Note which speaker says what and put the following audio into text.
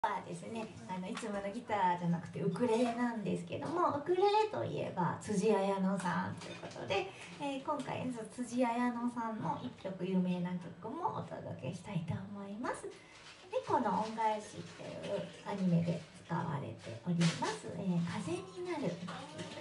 Speaker 1: はですね、いつものギターじゃなくてウクレレなんですけども、ウクレレといえば辻彩乃さんということで、今回辻彩乃さんの一曲有名な曲もお届けしたいと思います。猫の恩返しっていうアニメで使われております「風になる」